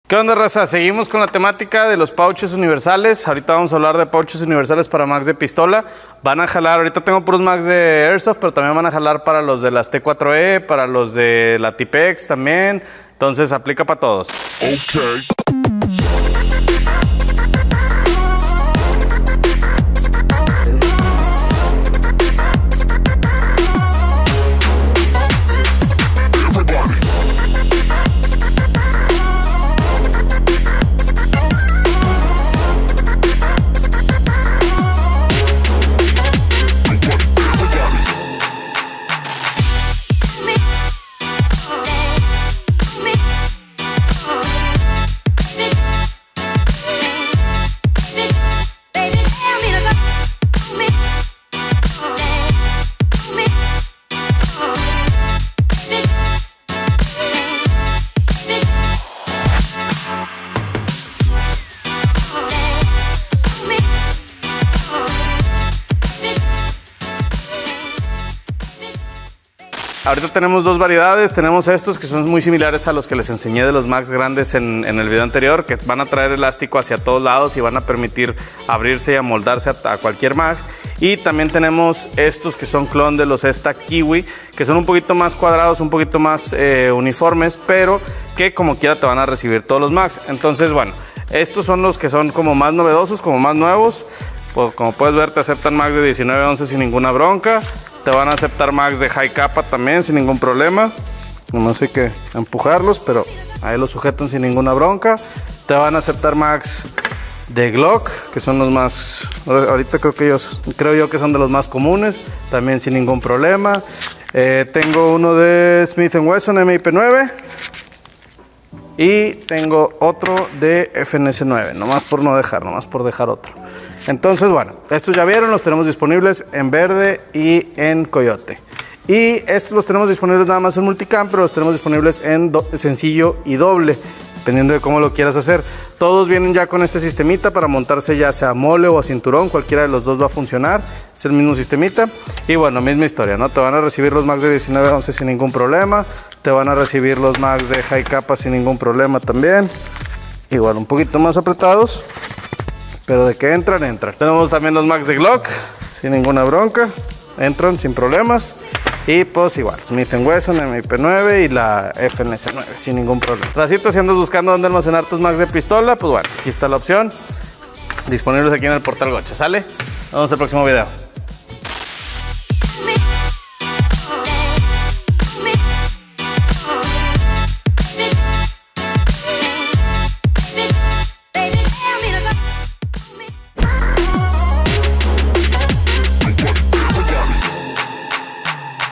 ¿Qué onda, raza? Seguimos con la temática de los pouches universales. Ahorita vamos a hablar de pouches universales para mags de pistola. Van a jalar, ahorita tengo puros mags de Airsoft, pero también van a jalar para los de las T4E, para los de la Tipex también. Entonces aplica para todos. Ahorita tenemos dos variedades, tenemos estos que son muy similares a los que les enseñé de los mags grandes en el video anterior, que van a traer elástico hacia todos lados y van a permitir abrirse y amoldarse a cualquier mag. Y también tenemos estos que son clon de los Esta Kiwi, que son un poquito más cuadrados, un poquito más uniformes, pero que como quiera te van a recibir todos los mags. Entonces, bueno, estos son los que son como más novedosos, como más nuevos. Pues, como puedes ver, te aceptan mags de 19-11 sin ninguna bronca. Te van a aceptar mags de high capa también sin ningún problema. Nomás hay que empujarlos, pero ahí los sujetan sin ninguna bronca. Te van a aceptar mags de Glock, que son los más... Ahorita creo yo que son de los más comunes, también sin ningún problema. Tengo uno de Smith & Wesson MIP9. Y tengo otro de FNS9, nomás por dejar otro. Entonces, bueno, estos ya vieron, los tenemos disponibles en verde y en coyote. Y estos los tenemos disponibles nada más en multicam, pero los tenemos disponibles en sencillo y doble, dependiendo de cómo lo quieras hacer. Todos vienen ya con este sistemita para montarse ya sea a mole o a cinturón, cualquiera de los dos va a funcionar. Es el mismo sistemita. Y bueno, misma historia, ¿no? Te van a recibir los mags de 19-11 sin ningún problema. Te van a recibir los mags de high capa sin ningún problema también. Igual un poquito más apretados, pero de que entran. Tenemos también los mags de Glock, sin ninguna bronca, entran sin problemas. Y pues igual, Smith & Wesson, MIP9 y la FNS9, sin ningún problema. Racita, si andas buscando dónde almacenar tus mags de pistola, pues bueno, aquí está la opción. Disponibles aquí en el portal Gocha, ¿sale? Nos vemos en el próximo video.